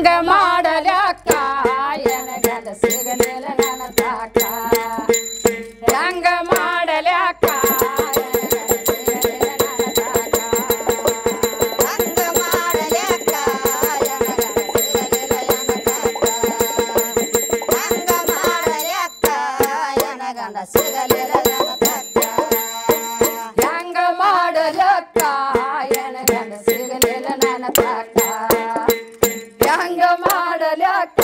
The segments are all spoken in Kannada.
ಹೆಂಗ ಮಾಡಲ್ಯಾಕ ಎನಗಂಡ ಸಿಗಲಿಲ್ಲ ನನ್ನ ತಾಕ ಹೆಂಗ ಮಾಡಲ್ಯಾಕ ಹೆಂಗ ಮಾಡಲ್ಯಾಕ ಎನಗಂಡ ಸಿಗಲಿಲ್ಲ ನನ್ನ ತಾಕ ಹೆಂಗ ಮಾಡಲ್ಯಾಕ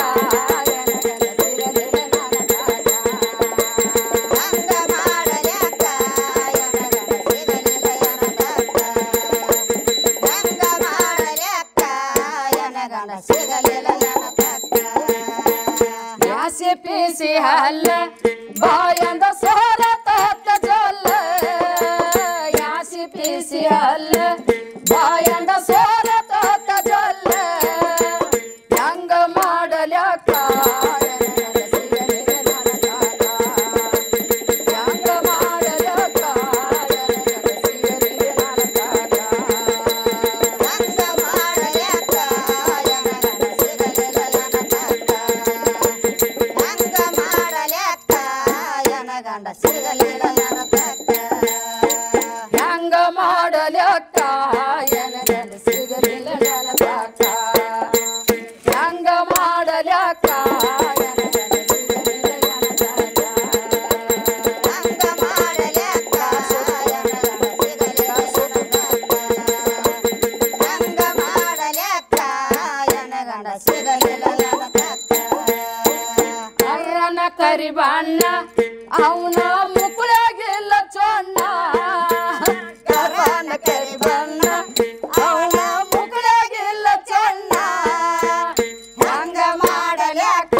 ಯಾಸಿ ಪೀಸಿ ಹಲ್ಲ ಬಾಯಂದ ಸೋರ ತತ್ತ ಜೊಲ್ಲ ಯಾಸಿ ಪೀಸಿ ಹಲ್ಲ ಬಾಯಂದ ಸೋರ ತತ್ತ ಜೊಲ್ಲ ಹೆಂಗ ಮಾಡಲ್ಯಾಕ ಹೆಂಗ ಮಾಡಲ್ಯಾಕ ಹೆಂಗ ಮಾಡಲ್ಯಾಕ ಎನಗಂಡ ಸಿಗಲಿಲ್ಲ ನನ್ನ ತಾಕ ಹೆಂಗ ಮಾಡಲ್ಯಾಕ ಎನಗಂಡ ಸಿಗಲಿಲ್ಲ ನನ್ನ ತಾಕ ಹೆಂಗ ಮಾಡಲ್ಯಾಕ ಹೆಂಗ ಮಾಡಲ್ಯಾಕ ಎನಗಂಡ ಸಿಗಲಿಲ್ಲ ನನ್ನ ತಾಕ ಅಯ್ಯನ ಕರಿಬಣ್ಣ ಅವನ ಮುಕ್ಕಳಾಗಿಲ್ಲ ಚೊಣ್ಣ ಕರನ ಕರಿಬಣ್ಣ ಅವನ ಮುಕ್ಕಳಾಗಿಲ್ಲ ಚೊಣ್ಣ ಹೆಂಗ ಮಾಡಲ್ಯಾಕ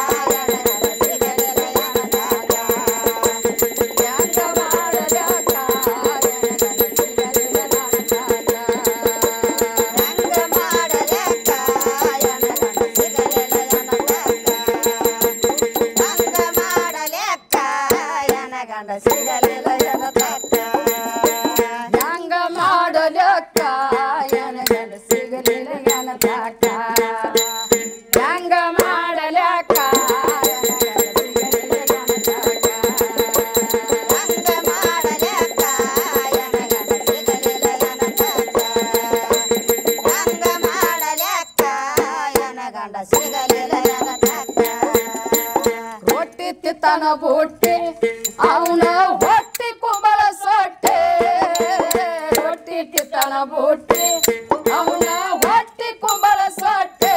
ಸಿಗಲಿಲ್ಲ ನನ್ನ ತಾಕ ಹೆಂಗ ಮಾಡಲ್ಯಾಕ ಸಿಗಲಿಲ್ಲ ನನ್ನ ತಾಕ ಹೆಂಗ ಮಾಡಲ್ಯಾಕ ಸಿಗಲಿಲ್ಲ ನನ್ನ ತಾಕ ಹೆಂಗ ಮಾಡಲ್ಯಾಕ ಎನಗಂಡ ಸಿಗಲಿಲ್ಲ ನನ್ನ ತಾಕ ಹೆಂಗ ಮಾಡಲ್ಯಾಕ ಎನಗಂಡ ಸಿಗಲಿಲ್ಲ ನನ್ನ ತಾಕ ಹೆಂಗ ಮಾಡಲ್ಯಾಕ ಎನಗಂಡ ಸಿಗಲಿಲ್ಲ ನನ್ನ ತಾಕ ಹೆಂಗ ಮಾಡಲ್ಯಾಕ ಎನಗಂಡ ಸಿಗಲಿಲ್ಲ ನನ್ನ ತಾಕ ಹೆಂಗ ಮಾಡಲ್ಯಾಕ ಎನಗಂಡ ಸಿಗಲಿಲ್ಲ ನನ್ನ ತಾಕ ರೊಟ್ಟಿ ತಿತ್ತನ ಬುಟ್ಟಿ ಅವನ ಹೊಟ್ಟಿ ಕುಂಬಳ ಸೊಟ್ಟೆ ರೊಟ್ಟಿ ತಿತ್ತನ ಬುಟ್ಟಿ ಅವನ ಹೊಟ್ಟಿ ಕುಂಬಳ ಸೊಟ್ಟೆ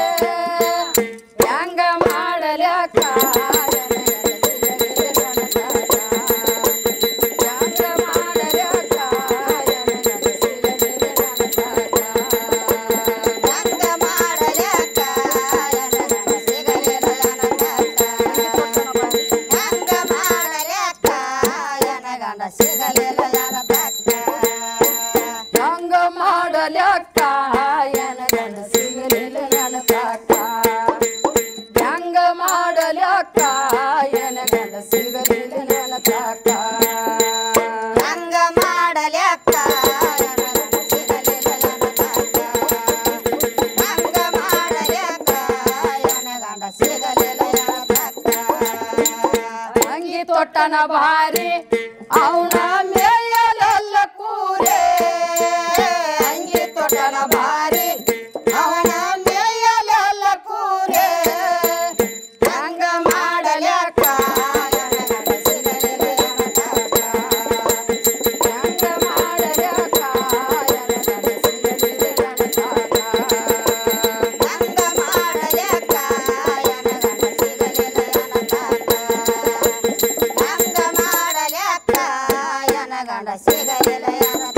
ಹೆಂಗ ಮಾಡಲ್ಯಾಕ ಸಿಗಲಿಲ್ಲ ನನ್ನ ತಾಕ ಹೆಂಗ ಮಾಡಲ್ಯಾಕ ಸಿಗಲಿಲ್ಲ ನನ್ನ ತಾಕ ಹೆಂಗ ಮಾಡಲ್ಯಾಕ ಸಿಗಲಿಲ್ಲ ನನ್ನ ತಾಕ ಹೆಂಗ ಮಾಡಲ್ಯಾಕ ಎನಗಂಡ ಸಿಗಲಿಲ್ಲ ನನ್ನ ತಾಕ ಹೆಂಗ ಮಾಡಲ್ಯಾಕ ಎನಗಂಡ ಸಿಗಲಿಲ್ಲ ನನ್ನ ತಾಕ ಹೆಂಗ ಮಾಡಲ್ಯಾಕ ಎನಗಂಡ ಸಿಗಲಿಲ್ಲ ನನ್ನ ತಾಕ ಹೆಂಗ ಮಾಡಲ್ಯಾಕ ಎನಗಂಡ ಸಿಗಲಿಲ್ಲ ನನ್ನ ತಾಕ ಹೆಂಗ ಮಾಡಲ್ಯಾಕ ಎನಗಂಡ ಸಿಗಲಿಲ್ಲ ನನ್ನ ತಾಕ ಅಂಗಿ ತೊಟ್ಟನ ಭಾರಿ ಅವನ ಮೇಯಲೆಲ್ಲ ಕೂರೆ ಅಂಗಿ ತೊಟ್ಟನ ಭಾರಿ ಅವನ ಮೇಯಲೆಲ್ಲ ಕೂರೆ ಹೆಂಗ ಮಾಡಲ್ಯಾಕ ಎನಗಂಡ ಸಿಗಲಿಲ್ಲ ನನ್ನ ತಾಕ ಹೆಂಗ ಮಾಡಲ್ಯಾಕ ಎನಗಂಡ ಸಿಗಲಿಲ್ಲ ನನ್ನ ತಾಕ ಹೆಂಗ ಮಾಡಲ್ಯಾಕ ಎನಗಂಡ ಸಿಗಲಿಲ್ಲ ನನ್ನ ತಾಕ ಹೆಂಗ ಮಾಡಲ್ಯಾಕ ಎನಗಂಡ ಸಿಗಲಿಲ್ಲ ನನ್ನ